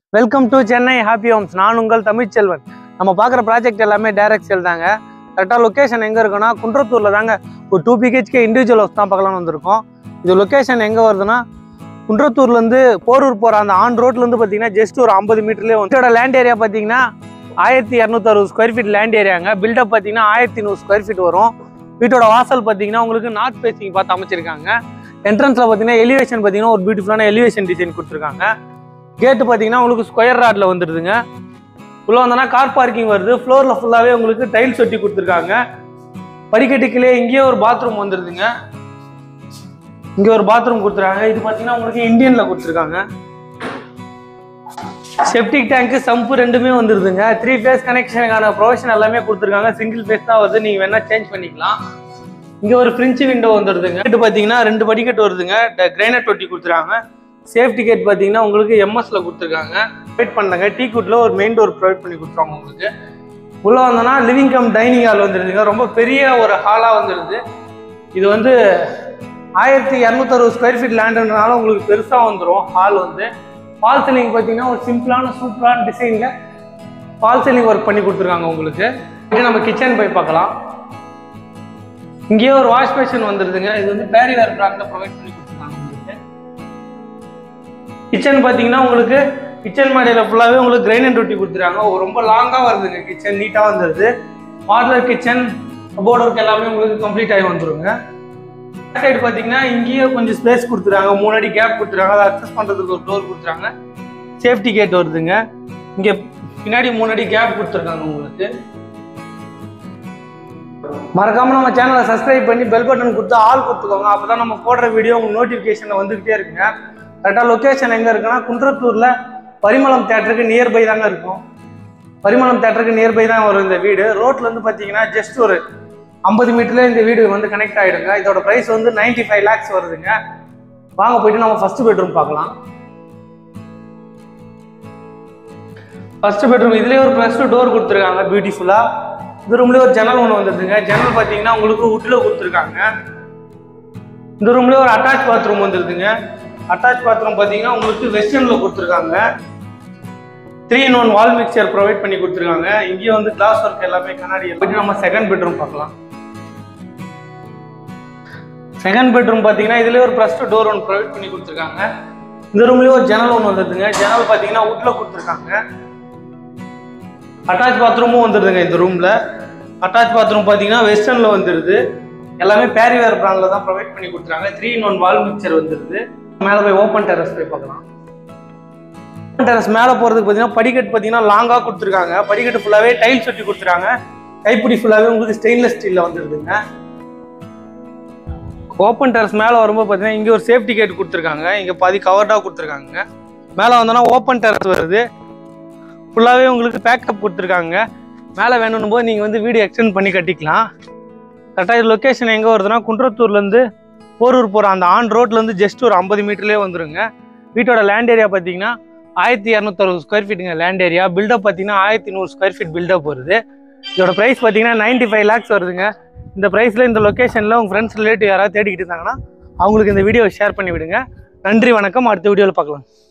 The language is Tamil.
Welcome to Chennai happy homes. நான் உங்கள் தமிழ்ச்செல்வன். நம்ம பார்க்குற ப்ராஜெக்ட் எல்லாமே டைரக்ட் சேல் தாங்க. கரெக்டாக லொக்கேஷன் எங்கே இருக்குன்னா குன்றத்தூரில் தாங்க. ஒரு 2 BHK இண்டிவிஜுவல் ஹவுஸ் தான் பார்க்கலான்னு வந்திருக்கோம். இது லொக்கேஷன் எங்கே வருதுன்னா குன்றத்தூர்லேருந்து போரூர் போகிற அந்த ஆன் ரோட்லேருந்து பார்த்தீங்கன்னா ஜஸ்ட் ஒரு 50 மீட்டர்லேயே வந்து இதோட லேண்ட் ஏரியா பார்த்தீங்கன்னா 1260 ஸ்கொயர் ஃபீட் லேண்ட் ஏரியாங்க. பில்டப் பார்த்தீங்கன்னா 1100 ஸ்கொயர் ஃபீட் வரும். வீட்டோட வாசல் பார்த்தீங்கன்னா உங்களுக்கு நார்த் ஃபேசிங் பார்த்து அமைச்சிருக்காங்க. என்ட்ரன்ஸில் பார்த்தீங்கன்னா எலிவேஷன் பார்த்தீங்கன்னா ஒரு பியூட்டிஃபுல்லான எலிவேஷன் டிசைன் கொடுத்துருக்காங்க. கேட்டு பார்த்தீங்கன்னா உங்களுக்கு ஸ்கொயர் ராட்ல வந்துடுதுங்க. உள்ள வந்தோன்னா கார் பார்க்கிங் வருது. ஃப்ளோரில் ஃபுல்லாகவே உங்களுக்கு டைல்ஸ் ஒட்டி கொடுத்துருக்காங்க. படிக்கட்டுக்குள்ளே இங்கேயே ஒரு பாத்ரூம் வந்துடுதுங்க. இங்கே ஒரு பாத்ரூம் கொடுத்துருக்காங்க. இது பார்த்தீங்கன்னா உங்களுக்கு இந்தியனில் கொடுத்துருக்காங்க. செப்டிக் டேங்க்கு சம்பு ரெண்டுமே வந்துடுதுங்க. 3 ஃபேஸ் கனெக்ஷனுக்கான ப்ரொவிஷன் எல்லாமே கொடுத்துருக்காங்க. சிங்கிள் ஃபேஸ் தான் வருது, நீங்கள் வேணால் சேஞ்ச் பண்ணிக்கலாம். இங்கே ஒரு ஃப்ரெஞ்சு விண்டோ வந்துடுதுங்க. கேட்டு பார்த்தீங்கன்னா 2 படிக்கட்டு வருதுங்க. கிரைனட் ஒட்டி கொடுத்துருக்காங்க. சேஃப்டி கேட் பார்த்தீங்கன்னா உங்களுக்கு எம்எஸ்ல கொடுத்துருக்காங்க. ப்ரொவைட் பண்ணாங்க. டீக்குட்ல ஒரு மெயின் டோர் ப்ரொவைட் பண்ணி கொடுத்துருவாங்க உங்களுக்கு. உள்ள வந்தோன்னா லிவிங் கம் டைனிங் ஹால் வந்துடுதுங்க. ரொம்ப பெரிய ஒரு ஹாலாக வந்துடுது. இது வந்து 1260 ஸ்கொயர் ஃபீட் லேண்டுனால உங்களுக்கு பெருசாக வந்துடும். ஹால் வந்து ஃபால் சீலிங் பார்த்தீங்கன்னா ஒரு சிம்பிளான சூப்பரான டிசைனில் ஃபால் சீலிங் ஒர்க் பண்ணி கொடுத்துருக்காங்க உங்களுக்கு. இது நம்ம கிச்சன் போய் பார்க்கலாம். இங்கேயே ஒரு வாஷ் பேஷன் வந்துடுதுங்க. இது வந்து பேரிவேர் பிராண்டில் ப்ரொவைட் பண்ணி கொடுத்துருக்காங்க உங்களுக்கு. கிச்சன் பார்த்தீங்கன்னா உங்களுக்கு கிச்சன் மாடியில் ஃபுல்லாகவே உங்களுக்கு கிரைனட் ஒட்டி கொடுத்துருக்காங்க. ரொம்ப லாங்காக வருதுங்க. கிச்சன் நீட்டாக வந்துடுது. மாடலர் கிச்சன் கபோர்ட் ஒர்க் எல்லாமே உங்களுக்கு கம்ப்ளீட் ஆகி வந்துடுங்க. சைடு பார்த்தீங்கன்னா இங்கேயே கொஞ்சம் ஸ்பேஸ் கொடுத்துருக்காங்க. 3 அடி கேப் கொடுத்துருக்காங்க. அதை அக்சஸ் பண்ணுறதுக்கு ஒரு டோர் கொடுத்துருக்காங்க. சேஃப்டி கேட் வருதுங்க. இங்கே பின்னாடி 3 அடி கேப் கொடுத்துருக்காங்க உங்களுக்கு. மறக்காம நம்ம சேனலை சப்ஸ்கிரைப் பண்ணி பெல் பட்டன் கொடுத்து ஆல் கொடுத்துக்கோங்க. அப்போ தான் நம்ம போடுற வீடியோ உங்களுக்கு நோட்டிஃபிகேஷனில் வந்துகிட்டே இருக்குங்க. கரெக்டாக லொக்கேஷன் எங்கே இருக்குன்னா குன்றத்தூரில் பரிமளம் தேட்டருக்கு நியர்பை தாங்க இருக்கும். பரிமளம் தேட்டருக்கு நியர்பை தான் வரும் இந்த வீடு. ரோட்லேருந்து பார்த்தீங்கன்னா ஜஸ்ட் ஒரு 50 மீட்டர்ல இந்த வீடு வந்து கனெக்ட் ஆகிடுங்க. இதோட ப்ரைஸ் வந்து 95 lakhs வருதுங்க. வாங்க போயிட்டு நம்ம ஃபர்ஸ்ட் பெட்ரூம் பார்க்கலாம். ஃபர்ஸ்ட் பெட்ரூம் இதுலேயே ஒரு +2 டோர் கொடுத்துருக்காங்க பியூட்டிஃபுல்லாக. இந்த ரூம்லேயே ஒரு ஜன்னல் ஒன்று வந்துடுதுங்க. ஜன்னல் பார்த்தீங்கன்னா உங்களுக்கு வுட்டில் கொடுத்துருக்காங்க. இந்த ரூம்லேயே ஒரு அட்டாச் பாத்ரூம் வந்துடுதுங்க. அட்டாச் பாத்ரூம் பார்த்தீங்கன்னா உங்களுக்கு வெஸ்டர்னில் கொடுத்துருக்காங்க. 3-in-1 வால் மிக்சர் ப்ரொவைட் பண்ணி கொடுத்துருக்காங்க. இங்கேயே வந்து கிளாஸ் ஒர்க் எல்லாமே கண்ணாடி. நம்ம செகண்ட் பெட்ரூம் பார்க்கலாம். செகண்ட் பெட்ரூம் பார்த்தீங்கன்னா இதுலேயே ஒரு +2 டோர் ஒன்று ப்ரொவைட் பண்ணி கொடுத்துருக்காங்க. இந்த ரூம்லேயே ஒரு ஜன்னல் ஒன்று வந்துடுதுங்க. ஜன்னல் பார்த்தீங்கன்னா வுட்டில் கொடுத்துருக்காங்க. அட்டாச் பாத்ரூமும் வந்துடுதுங்க. இந்த ரூமில் அட்டாச் பாத்ரூம் பார்த்தீங்கன்னா வெஸ்டர்னில் வந்துடுது. எல்லாமே பேரிவேர் பிராண்டில் தான் ப்ரொவைட் பண்ணி கொடுத்துருக்காங்க. 3-in-1 வால் மிக்சர் வந்துடுது. மேலே போய் ஓப்பன் டெரஸ் போய் பார்க்கலாம். ஓப்பன் டெரஸ் மேலே போகிறதுக்கு பார்த்தீங்கன்னா படிக்கட்டு பார்த்தீங்கன்னா லாங்காக கொடுத்துருக்காங்க. படிக்கட்டு ஃபுல்லாகவே டைல்ஸ் ஒட்டி கொடுத்துருக்காங்க. கைப்பிடி ஃபுல்லாகவே உங்களுக்கு ஸ்டெயின்லெஸ் ஸ்டீலில் வந்துடுதுங்க. ஓப்பன் டெரஸ் மேலே வரும்போது பார்த்தீங்கன்னா இங்கே ஒரு சேஃப்டி கேட் கொடுத்துருக்காங்க. இங்கே பாதி கவர்டாக கொடுத்துருக்காங்க. மேலே வந்தோன்னா ஓப்பன் டெரஸ் வருது. ஃபுல்லாகவே உங்களுக்கு பேக்கப் கொடுத்துருக்காங்க. மேலே வேணும்னு போது நீங்கள் வந்து வீடு எக்ஸ்டெண்ட் பண்ணி கட்டிக்கலாம். கரெக்டாக இது லொக்கேஷன் எங்கே வருதுன்னா குன்றத்தூர்லேருந்து போரூர் போகிற அந்த ஆன் ரோட்லேருந்து ஜஸ்ட் ஒரு 50 மீட்டர்லேயே வந்துருங்க. வீட்டோட லேண்ட் ஏரியா பார்த்தீங்கன்னா 1260 ஸ்கொயர் ஃபீட்டுங்க லேண்ட் ஏரியா. பில்டப் பார்த்தீங்கன்னா 1100 ஸ்கொயர் ஃபீட் பில்டப் வருது. இதோட ப்ரைஸ் பார்த்தீங்கன்னா 95 lakhs வருதுங்க. இந்த ப்ரைஸில் இந்த லொக்கேஷனில் உங்கள் ஃப்ரெண்ட்ஸ் ரிலேட்டிவ் யாராவது தேடிக்கிட்டு இருந்தாங்கன்னா அவங்களுக்கு இந்த வீடியோவை ஷேர் பண்ணி விடுங்க. நன்றி, வணக்கம். அடுத்த வீடியோவில் பார்க்கலாம்.